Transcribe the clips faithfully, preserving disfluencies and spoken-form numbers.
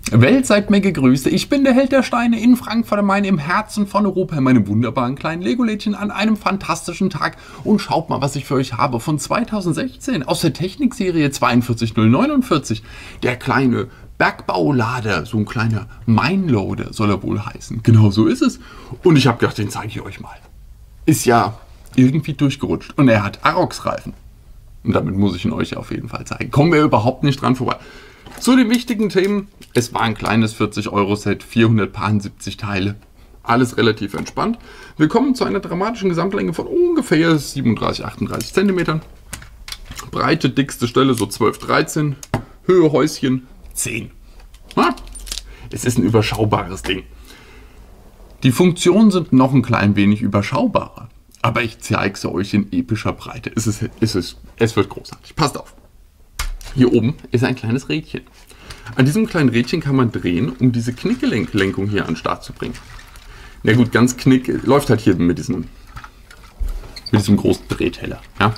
Welt, seid mir gegrüßt. Ich bin der Held der Steine in Frankfurt am Main, im Herzen von Europa, in meinem wunderbaren kleinen Lego-Lädchen an einem fantastischen Tag. Und schaut mal, was ich für euch habe von zweitausendsechzehn aus der Technikserie vier zwei null neun. Der kleine Bergbaulader, so ein kleiner Mineloader soll er wohl heißen. Genau so ist es. Und ich habe gedacht, den zeige ich euch mal. Ist ja irgendwie durchgerutscht. Und er hat Arox-Reifen. Und damit muss ich ihn euch auf jeden Fall zeigen. Kommen wir überhaupt nicht dran vorbei. Zu den wichtigen Themen. Es war ein kleines vierzig Euro Set, vierhundertsiebzig Teile. Alles relativ entspannt. Wir kommen zu einer dramatischen Gesamtlänge von ungefähr siebenunddreißig, achtunddreißig Zentimetern. Breite, dickste Stelle so zwölf, dreizehn. Höhe Häuschen zehn. Ja, es ist ein überschaubares Ding. Die Funktionen sind noch ein klein wenig überschaubarer. Aber ich zeige es euch in epischer Breite. Es, ist, es, ist, es wird großartig. Passt auf. Hier oben ist ein kleines Rädchen. An diesem kleinen Rädchen kann man drehen, um diese Knickelenklenkung hier an den Start zu bringen. Na gut, ganz knick läuft halt hier mit diesem, mit diesem großen Drehteller. Ja?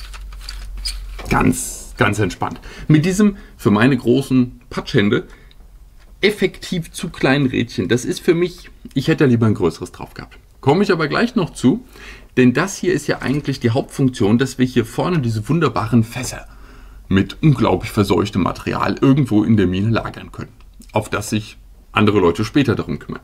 Ganz, ganz entspannt. Mit diesem, für meine großen Patschhände, effektiv zu kleinen Rädchen. Das ist für mich, ich hätte lieber ein größeres drauf gehabt. Komme ich aber gleich noch zu, denn das hier ist ja eigentlich die Hauptfunktion, dass wir hier vorne diese wunderbaren Fässer mit unglaublich verseuchtem Material irgendwo in der Mine lagern können, auf das sich andere Leute später darum kümmern.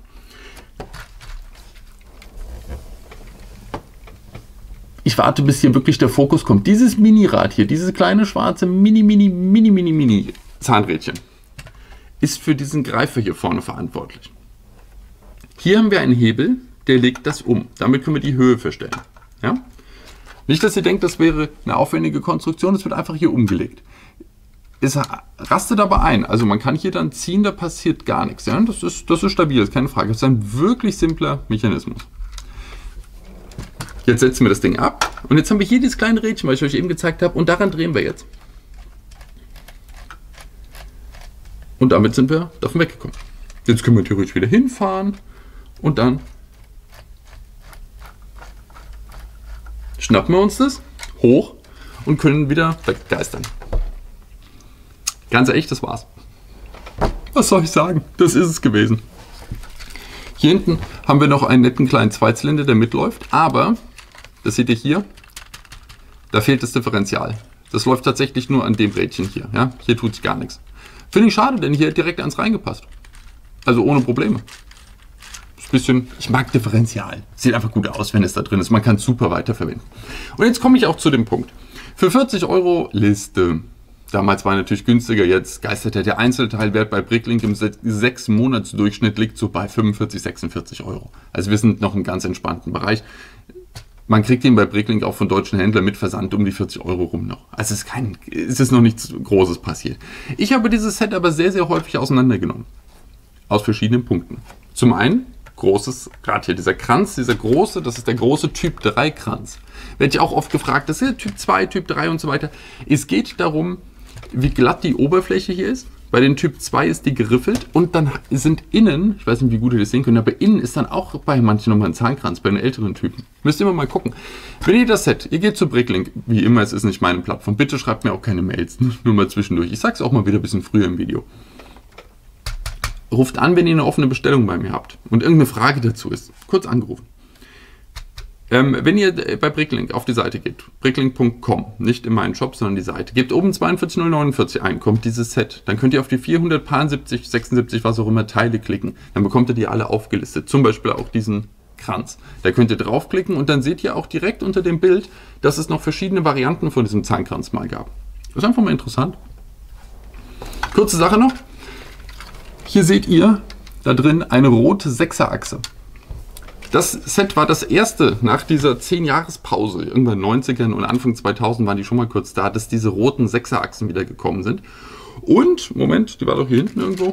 Ich warte, bis hier wirklich der Fokus kommt. Dieses Minirad hier, dieses kleine schwarze Mini, Mini, Mini, Mini, Mini Zahnrädchen ist für diesen Greifer hier vorne verantwortlich. Hier haben wir einen Hebel, der legt das um. Damit können wir die Höhe verstellen. Ja? Nicht, dass ihr denkt, das wäre eine aufwendige Konstruktion, es wird einfach hier umgelegt. Es rastet aber ein, also man kann hier dann ziehen, da passiert gar nichts. Ja? Das ist, das ist stabil, das ist keine Frage. Das ist ein wirklich simpler Mechanismus. Jetzt setzen wir das Ding ab und jetzt haben wir hier dieses kleine Rädchen, was ich euch eben gezeigt habe, und daran drehen wir jetzt. Und damit sind wir davon weggekommen. Jetzt können wir theoretisch wieder hinfahren und dann schnappen wir uns das hoch und können wieder weggeistern. Ganz ehrlich, das war's. Was soll ich sagen? Das ist es gewesen. Hier hinten haben wir noch einen netten kleinen Zweizylinder, der mitläuft, aber, das seht ihr hier, da fehlt das Differential. Das läuft tatsächlich nur an dem Rädchen hier. Ja? Hier tut sich gar nichts. Finde ich schade, denn hier hat direkt eins reingepasst. Also ohne Probleme. Bisschen, ich mag Differential. Sieht einfach gut aus, wenn es da drin ist. Man kann es super weiterverwenden. Und jetzt komme ich auch zu dem Punkt. Für vierzig Euro Liste. Damals war natürlich günstiger, jetzt geistert der Einzelteilwert bei Bricklink im sechs Monats Durchschnitt liegt so bei fünfundvierzig, sechsundvierzig Euro. Also wir sind noch im ganz entspannten Bereich. Man kriegt den bei Bricklink auch von deutschen Händlern mit Versand um die vierzig Euro rum noch. Also es ist, kein, es ist noch nichts Großes passiert. Ich habe dieses Set aber sehr, sehr häufig auseinandergenommen. Aus verschiedenen Punkten. Zum einen großes Rad hier, dieser Kranz, dieser große, das ist der große Typ drei Kranz. Werde ich auch oft gefragt, das ist ja Typ zwei, Typ drei und so weiter. Es geht darum, wie glatt die Oberfläche hier ist. Bei den Typ zwei ist die geriffelt und dann sind innen, ich weiß nicht, wie gut ihr das sehen könnt, aber innen ist dann auch bei manchen nochmal ein Zahnkranz, bei den älteren Typen. Müsst ihr immer mal gucken. Wenn ihr das Set, ihr geht zu Bricklink, wie immer, es ist nicht meine Plattform, bitte schreibt mir auch keine Mails, nur mal zwischendurch. Ich sag's auch mal wieder ein bisschen früher im Video. Ruft an, wenn ihr eine offene Bestellung bei mir habt und irgendeine Frage dazu ist. Kurz angerufen. Ähm, wenn ihr bei Bricklink auf die Seite geht, bricklink punkt com, nicht in meinen Shop, sondern die Seite, gebt oben vier zwei null neun ein, kommt dieses Set. Dann könnt ihr auf die vierhundertsiebzig, sechsundsiebzig, was auch immer Teile klicken. Dann bekommt ihr die alle aufgelistet. Zum Beispiel auch diesen Kranz. Da könnt ihr draufklicken und dann seht ihr auch direkt unter dem Bild, dass es noch verschiedene Varianten von diesem Zahnkranz mal gab. Das ist einfach mal interessant. Kurze Sache noch. Hier seht ihr da drin eine rote Sechserachse. Das Set war das erste nach dieser zehn Jahres Pause, irgendwann in den neunzigern und Anfang zweitausend waren die schon mal kurz da, dass diese roten Sechserachsen wieder gekommen sind. Und, Moment, die war doch hier hinten irgendwo.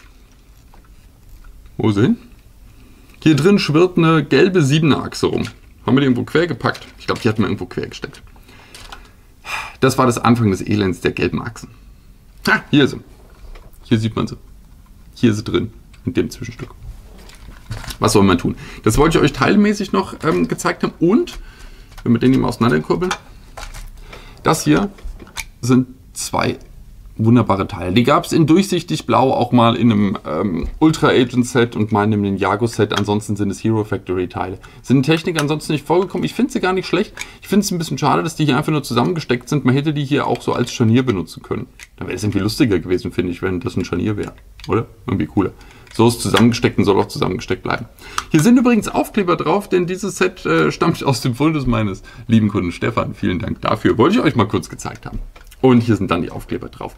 Wo ist sie hin? Hier drin schwirrt eine gelbe siebener Achse rum. Haben wir die irgendwo quer gepackt? Ich glaube, die hatten wir irgendwo quer gesteckt. Das war das Anfang des Elends der gelben Achsen. Ah, hier ist sie. Hier sieht man sie. Hier ist sie drin, in dem Zwischenstück. Was soll man tun? Das wollte ich euch teilmäßig noch ähm, gezeigt haben. Und, wenn wir den hier mal auseinanderkurbeln, das hier sind zwei wunderbare Teile. Die gab es in durchsichtig blau auch mal in einem ähm, Ultra Agent Set und mal in einem Ninjago Set. Ansonsten sind es Hero Factory Teile. Sind in Technik ansonsten nicht vorgekommen. Ich finde sie gar nicht schlecht. Ich finde es ein bisschen schade, dass die hier einfach nur zusammengesteckt sind. Man hätte die hier auch so als Scharnier benutzen können. Da wäre es irgendwie lustiger gewesen, finde ich, wenn das ein Scharnier wäre. Oder? Irgendwie cooler. So ist zusammengesteckt und soll auch zusammengesteckt bleiben. Hier sind übrigens Aufkleber drauf, denn dieses Set äh, stammt aus dem Fundus meines lieben Kunden Stefan. Vielen Dank dafür. Wollte ich euch mal kurz gezeigt haben. Und hier sind dann die Aufkleber drauf.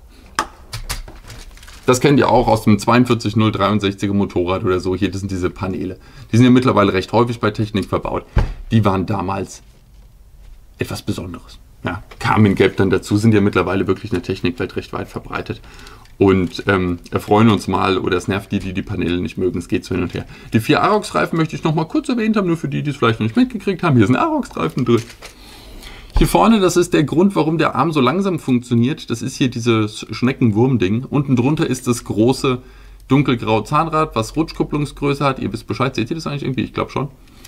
Das kennt ihr auch aus dem zweiundvierzig null dreiundsechziger Motorrad oder so. Hier, das sind diese Paneele. Die sind ja mittlerweile recht häufig bei Technik verbaut. Die waren damals etwas Besonderes. Ja, kamen in Gelb dann dazu, sind ja mittlerweile wirklich in der Technikwelt recht weit verbreitet. Und ähm, erfreuen uns mal, oder es nervt die, die die Paneele nicht mögen. Es geht so hin und her. Die vier Arox-Reifen möchte ich noch mal kurz erwähnt haben, nur für die, die es vielleicht noch nicht mitgekriegt haben. Hier sind Arox-Reifen drin. Hier vorne, das ist der Grund, warum der Arm so langsam funktioniert. Das ist hier dieses Schneckenwurm-Ding. Unten drunter ist das große dunkelgraue Zahnrad, was Rutschkupplungsgröße hat. Ihr wisst Bescheid, seht ihr das eigentlich irgendwie? Ich glaube schon.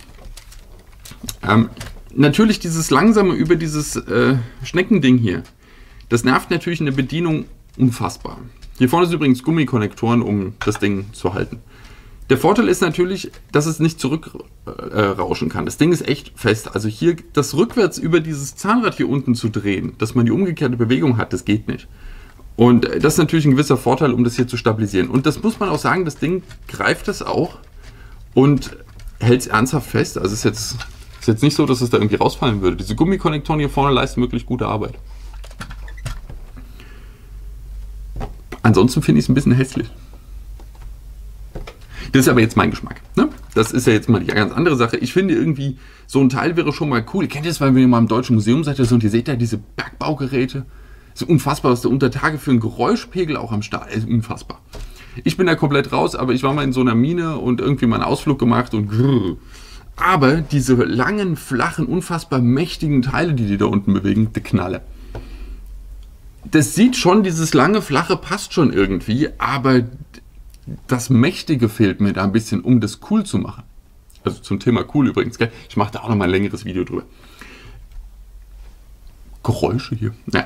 Ähm, natürlich dieses langsame über dieses äh, Schneckending hier. Das nervt natürlich in der Bedienung unfassbar. Hier vorne sind übrigens Gummikonnektoren, um das Ding zu halten. Der Vorteil ist natürlich, dass es nicht zurückrauschen äh, kann. Das Ding ist echt fest. Also hier das rückwärts über dieses Zahnrad hier unten zu drehen, dass man die umgekehrte Bewegung hat, das geht nicht. Und das ist natürlich ein gewisser Vorteil, um das hier zu stabilisieren. Und das muss man auch sagen, das Ding greift es auch und hält es ernsthaft fest. Also es ist jetzt, ist jetzt nicht so, dass es da irgendwie rausfallen würde. Diese Gummikonnektoren hier vorne leisten wirklich gute Arbeit. Ansonsten finde ich es ein bisschen hässlich. Das ist aber jetzt mein Geschmack. Ne? Das ist ja jetzt mal die ganz andere Sache. Ich finde irgendwie, so ein Teil wäre schon mal cool. Ihr kennt das, weil ihr mal im Deutschen Museum seid und ihr seht da diese Bergbaugeräte. Das ist unfassbar, was da unter Tage für einen Geräuschpegel auch am Start ist. Unfassbar. Ich bin da komplett raus, aber ich war mal in so einer Mine und irgendwie mal einen Ausflug gemacht und grrr. Aber diese langen, flachen, unfassbar mächtigen Teile, die die da unten bewegen, die Knalle. Das sieht schon, dieses lange, flache passt schon irgendwie, aber das Mächtige fehlt mir da ein bisschen, um das cool zu machen. Also zum Thema cool übrigens, gell? Ich mache da auch noch mal ein längeres Video drüber. Geräusche hier. Ja.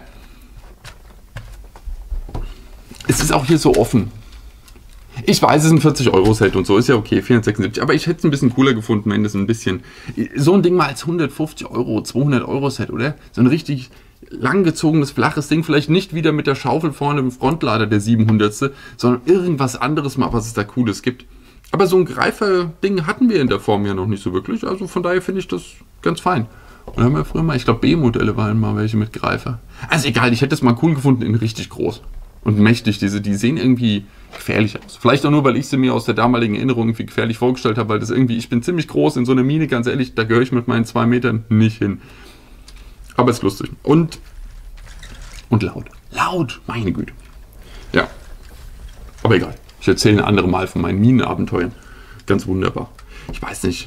Es ist auch hier so offen. Ich weiß, es ist ein vierzig Euro Set und so, ist ja okay, vierhundertsechsundsiebzig, aber ich hätte es ein bisschen cooler gefunden, wenn das ein bisschen, so ein Ding mal als hundertfünfzig Euro, zweihundert Euro Set, oder? So ein richtig langgezogenes, flaches Ding, vielleicht nicht wieder mit der Schaufel vorne im Frontlader der siebenhundertste, sondern irgendwas anderes mal, was es da Cooles gibt. Aber so ein Greifer-Ding hatten wir in der Form ja noch nicht so wirklich, also von daher finde ich das ganz fein. Und dann haben wir früher mal, ich glaube B-Modelle waren mal welche mit Greifer. Also egal, ich hätte es mal cool gefunden in richtig groß und mächtig. Diese, die sehen irgendwie gefährlich aus. Vielleicht auch nur, weil ich sie mir aus der damaligen Erinnerung irgendwie gefährlich vorgestellt habe, weil das irgendwie, ich bin ziemlich groß in so einer Mine, ganz ehrlich, da gehöre ich mit meinen zwei Metern nicht hin. Aber es ist lustig. Und, und laut. Laut, meine Güte. Ja. Aber egal. Ich erzähle ein anderes Mal von meinen Minenabenteuern. Ganz wunderbar. Ich weiß nicht.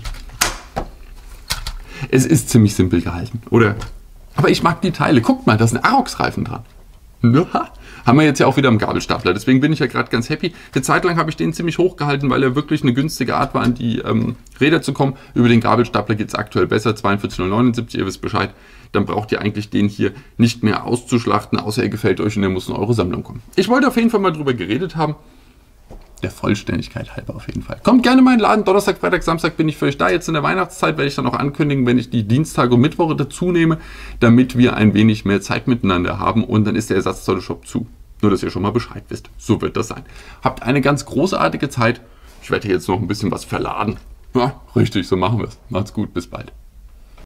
Es ist ziemlich simpel gehalten, oder? Aber ich mag die Teile. Guckt mal, da sind Arox-Reifen dran. Ja, haben wir jetzt ja auch wieder am Gabelstapler. Deswegen bin ich ja gerade ganz happy. Eine Zeit lang habe ich den ziemlich hoch gehalten, weil er wirklich eine günstige Art war, an die ähm, Räder zu kommen. Über den Gabelstapler geht es aktuell besser. zweiundvierzig null neunundsiebzig, ihr wisst Bescheid. Dann braucht ihr eigentlich den hier nicht mehr auszuschlachten, außer er gefällt euch und der muss in eure Sammlung kommen. Ich wollte auf jeden Fall mal drüber geredet haben. Der Vollständigkeit halber auf jeden Fall. Kommt gerne in meinen Laden. Donnerstag, Freitag, Samstag bin ich für euch da. Jetzt in der Weihnachtszeit werde ich dann auch ankündigen, wenn ich die Dienstage und Mittwoche dazu nehme, damit wir ein wenig mehr Zeit miteinander haben. Und dann ist der Ersatzteile-Shop zu. Nur, dass ihr schon mal Bescheid wisst. So wird das sein. Habt eine ganz großartige Zeit. Ich werde hier jetzt noch ein bisschen was verladen. Ja, richtig, so machen wir es. Macht's gut, bis bald.